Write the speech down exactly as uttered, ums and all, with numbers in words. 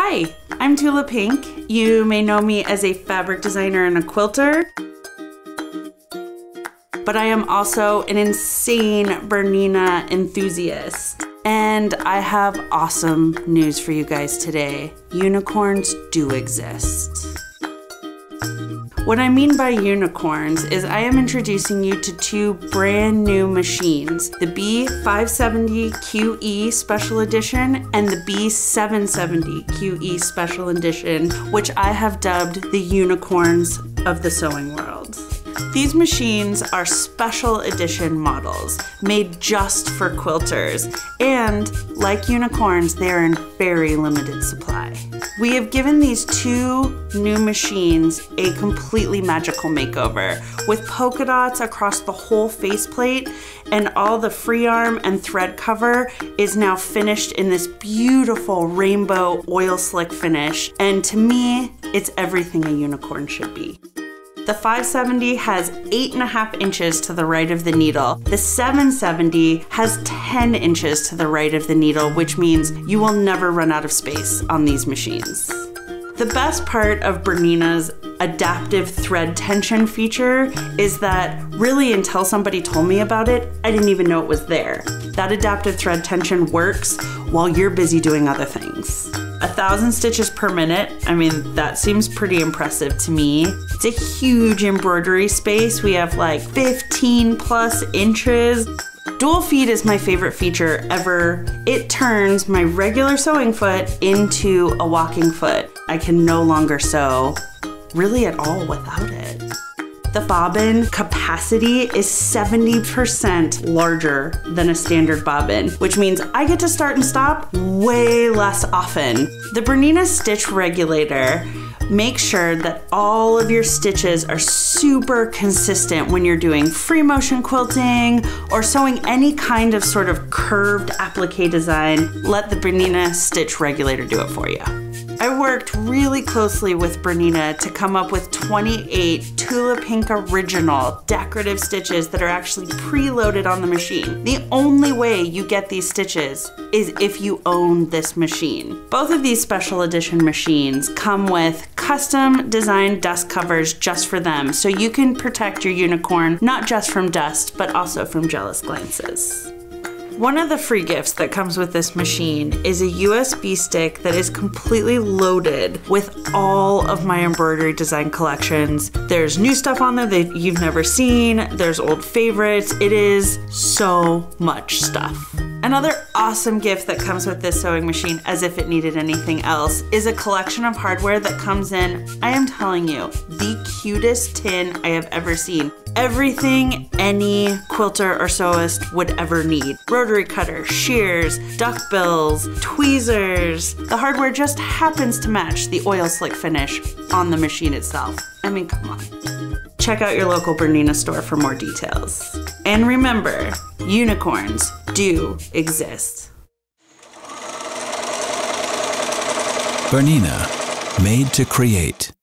Hi, I'm Tula Pink. You may know me as a fabric designer and a quilter, but I am also an insane Bernina enthusiast. And I have awesome news for you guys today. Unicorns do exist. What I mean by unicorns is I am introducing you to two brand new machines, the B five seventy Q E Special Edition and the B seven seventy Q E Special Edition, which I have dubbed the unicorns of the sewing world. These machines are special edition models made just for quilters, and like unicorns, they are in very limited supply. We have given these two new machines a completely magical makeover with polka dots across the whole faceplate, and all the free arm and thread cover is now finished in this beautiful rainbow oil slick finish, and to me, it's everything a unicorn should be. The five seventy has eight and a half inches to the right of the needle. The seven seventy has ten inches to the right of the needle, which means you will never run out of space on these machines. The best part of Bernina's adaptive thread tension feature is that really until somebody told me about it, I didn't even know it was there. That adaptive thread tension works while you're busy doing other things. A thousand stitches per minute, I mean, that seems pretty impressive to me. It's a huge embroidery space. We have like fifteen plus inches. Dual feed is my favorite feature ever. It turns my regular sewing foot into a walking foot. I can no longer sew really at all without it. The bobbin capacity is seventy percent larger than a standard bobbin, which means I get to start and stop way less often. The Bernina stitch regulator makes sure that all of your stitches are super consistent when you're doing free motion quilting or sewing any kind of sort of curved applique design. Let the Bernina stitch regulator do it for you. I worked really closely with Bernina to come up with twenty-eight Tula Pink original decorative stitches that are actually preloaded on the machine. The only way you get these stitches is if you own this machine. Both of these special edition machines come with custom designed dust covers just for them, so you can protect your unicorn not just from dust, but also from jealous glances. One of the free gifts that comes with this machine is a U S B stick that is completely loaded with all of my embroidery design collections. There's new stuff on there that you've never seen, there's old favorites. It is so much stuff. Another awesome gift that comes with this sewing machine, as if it needed anything else, is a collection of hardware that comes in, I am telling you, the cutest tin I have ever seen. Everything any quilter or sewist would ever need. Rotary cutter, shears, duckbills, tweezers. The hardware just happens to match the oil slick finish on the machine itself. I mean, come on. Check out your local Bernina store for more details. And remember, unicorns do exist. Bernina, made to create.